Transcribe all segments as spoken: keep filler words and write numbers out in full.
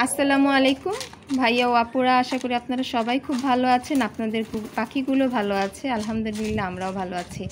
আসসালামু আলাইকুম ভাইয়া ও আপুরা, আশা করি আপনারা সবাই খুব ভালো আছেন। আপনাদের পাখিগুলো ভালো আছে, আলহামদুলিল্লাহ আমরাও ভালো আছি।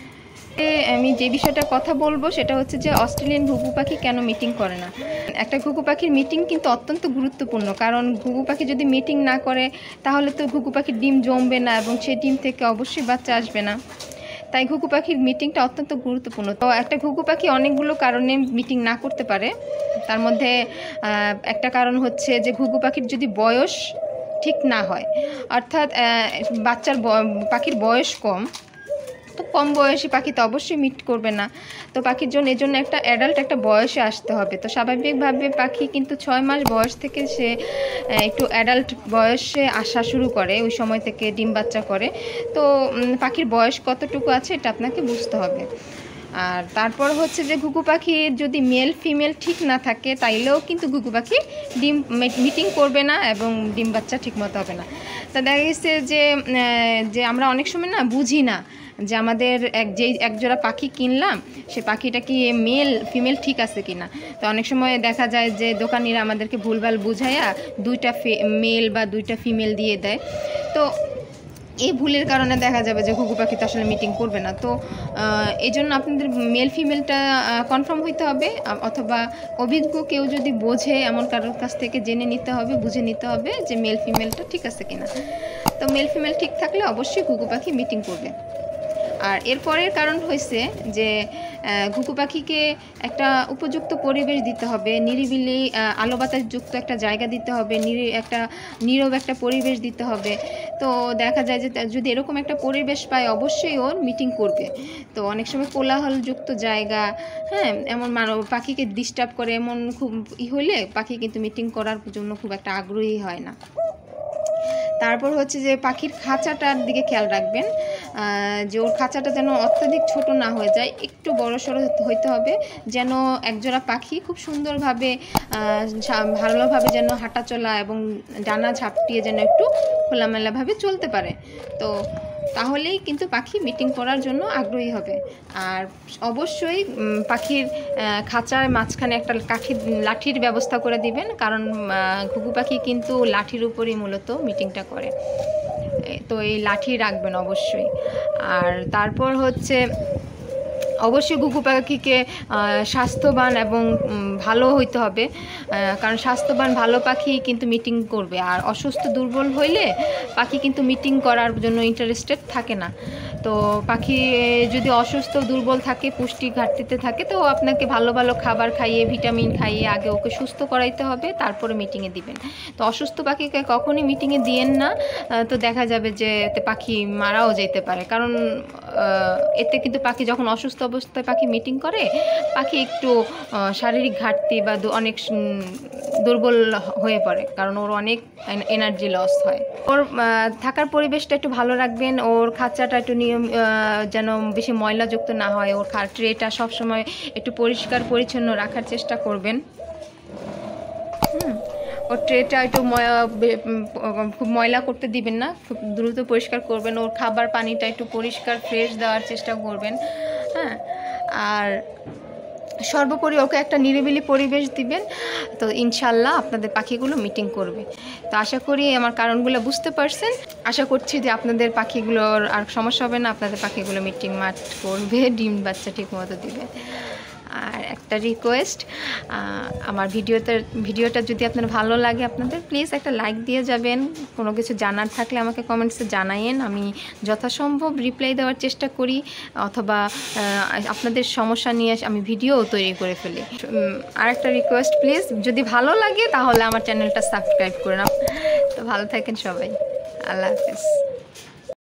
আমি যে বিষয়টা কথা বলবো সেটা হচ্ছে যে অস্ট্রেলিয়ান ঘুঘু পাখি কেন মিটিং করে না। একটা ঘুঘু পাখির মিটিং কিন্তু অত্যন্ত গুরুত্বপূর্ণ, কারণ ঘুঘু পাখি যদি মিটিং না করে তাহলে তো ঘুঘু পাখির ডিম জমবে না এবং সেই ডিম থেকে অবশ্যই বাচ্চা আসবে না। তাই ঘুঘু পাখির মিটিংটা অত্যন্ত গুরুত্বপূর্ণ। তো একটা ঘুঘু পাখি অনেকগুলো কারণে মিটিং না করতে পারে। তার মধ্যে একটা কারণ হচ্ছে যে ঘুঘু পাখির যদি বয়স ঠিক না হয়, অর্থাৎ বাচ্চার পাখির বয়স কম, তো কম বয়সী পাখি তো অবশ্যই মিট করবে না। তো পাখির জন্য এজন্য একটা অ্যাডাল্ট একটা বয়সে আসতে হবে। তো স্বাভাবিকভাবে পাখি কিন্তু ছয় মাস বয়স থেকে সে একটু অ্যাডাল্ট বয়সে আসা শুরু করে, ওই সময় থেকে ডিম বাচ্চা করে। তো পাখির বয়স কতটুকু আছে এটা আপনাকে বুঝতে হবে। আর তারপর হচ্ছে যে ঘুঘু পাখির যদি মেল ফিমেল ঠিক না থাকে তাইলেও কিন্তু ঘুঘু পাখি ডিম মিটিং করবে না এবং ডিম বাচ্চা ঠিকমতো হবে না। তা দেখা গেছে যে যে আমরা অনেক সময় না বুঝি না যে আমাদের এক যেই একজোড়া পাখি কিনলাম সে পাখিটা কি মেল ফিমেল ঠিক আছে কি না। তো অনেক সময় দেখা যায় যে দোকানিরা আমাদেরকে ভুলভাল বুঝাইয়া দুইটা মেল বা দুইটা ফিমেল দিয়ে দেয়। তো এই ভুলের কারণে দেখা যাবে যে ঘুঘু পাখি তো আসলে মিটিং করবে না। তো এই জন্য আপনাদের মেল ফিমেলটা কনফার্ম হইতে হবে, অথবা অভিজ্ঞ কেউ যদি বোঝে এমন কারোর কাছ থেকে জেনে নিতে হবে, বুঝে নিতে হবে যে মেল ফিমেলটা ঠিক আছে কিনা। তো মেল ফিমেল ঠিক থাকলে অবশ্যই ঘুঘু পাখি মিটিং করবে। আর এরপরের কারণ হয়েছে যে ঘুঘু পাখিকে একটা উপযুক্ত পরিবেশ দিতে হবে, নিরিবিলি আলো বাতাসযুক্ত একটা জায়গা দিতে হবে, নিরি একটা নীরব একটা পরিবেশ দিতে হবে। তো দেখা যায় যে যদি এরকম একটা পরিবেশ পায় অবশ্যই ওর মিটিং করবে। তো অনেক সময় কোলাহলযুক্ত জায়গা, হ্যাঁ, এমন মানব পাখিকে ডিস্টার্ব করে এমন খুব ই হইলে পাখি কিন্তু মিটিং করার জন্য খুব একটা আগ্রহী হয় না। তারপর হচ্ছে যে পাখির খাঁচাটার দিকে খেয়াল রাখবেন, যে ওর খাঁচাটা যেন অত্যাধিক ছোট না হয়ে যায়, একটু বড় সড়ো হইতে হবে, যেন একজোড়া পাখি খুব সুন্দরভাবে ভালোভাবে যেন হাঁটাচলা এবং ডানা ঝাপটিয়ে যেন একটু খোলামেলাভাবে চলতে পারে। তো তাহলেই কিন্তু পাখি মিটিং করার জন্য আগ্রহী হবে। আর অবশ্যই পাখির খাঁচার মাঝখানে একটা কাঠির লাঠির ব্যবস্থা করে দিবেন, কারণ ঘুঘু পাখি কিন্তু লাঠির উপরই মূলত মিটিংটা করে। তো এই লাঠি রাখবেন অবশ্যই। আর তারপর হচ্ছে অবশ্যই ঘুঘু পাখিকে স্বাস্থ্যবান এবং ভালো হইতে হবে, কারণ স্বাস্থ্যবান ভালো পাখি কিন্তু মিটিং করবে। আর অসুস্থ দুর্বল হইলে পাখি কিন্তু মিটিং করার জন্য ইন্টারেস্টেড থাকে না। তো পাখি যদি অসুস্থ দুর্বল থাকে, পুষ্টি ঘাটতিতে থাকে, তো আপনাকে ভালো ভালো খাবার খাইয়ে ভিটামিন খাইয়ে আগে ওকে সুস্থ করাইতে হবে, তারপরে মিটিংয়ে দিবেন। তো অসুস্থ পাখিকে কখনই মিটিংয়ে দিয়েন না, তো দেখা যাবে যে এতে পাখি মারাও যেতে পারে। কারণ এতে কিন্তু পাখি যখন অসুস্থ অবস্থায় পাখি মিটিং করে, পাখি একটু শারীরিক ঘাটতি বা অনেক দুর্বল হয়ে পড়ে, কারণ ওর অনেক এনার্জি লস হয়। ওর থাকার পরিবেশটা একটু ভালো রাখবেন, ওর খাঁচাটা একটু নিয়ম যেন বেশি ময়লাযুক্ত না হয়, ওর ট্রেটা সবসময় একটু পরিষ্কার পরিচ্ছন্ন রাখার চেষ্টা করবেন। হুম ওর ট্রেটা একটু খুব ময়লা করতে দিবেন না, খুব দ্রুত পরিষ্কার করবেন। ওর খাবার পানিটা একটু পরিষ্কার ফ্রেশ দেওয়ার চেষ্টা করবেন। হ্যাঁ, আর সর্বোপরি ওকে একটা নিরিবিলি পরিবেশ দিবেন। তো ইনশাল্লাহ আপনাদের পাখিগুলো মিটিং করবে। তো আশা করি আমার কারণগুলো বুঝতে পারছেন। আশা করছি যে আপনাদের পাখিগুলোর আর সমস্যা হবে না, আপনাদের পাখিগুলো মিটিং মাঠ করবে, ডিম বাচ্চা ঠিক মতো দিবে। আর একটা রিকোয়েস্ট, আমার ভিডিওতে ভিডিওটা যদি আপনার ভালো লাগে আপনাদের প্লিজ একটা লাইক দিয়ে যাবেন। কোনো কিছু জানার থাকলে আমাকে কমেন্টসে জানাইন, আমি যথাসম্ভব রিপ্লাই দেওয়ার চেষ্টা করি, অথবা আপনাদের সমস্যা নিয়ে আমি ভিডিও তৈরি করে ফেলি। আর একটা রিকোয়েস্ট, প্লিজ যদি ভালো লাগে তাহলে আমার চ্যানেলটা সাবস্ক্রাইব করে নাও। তো ভালো থাকেন সবাই, আল্লাহ হাফেজ।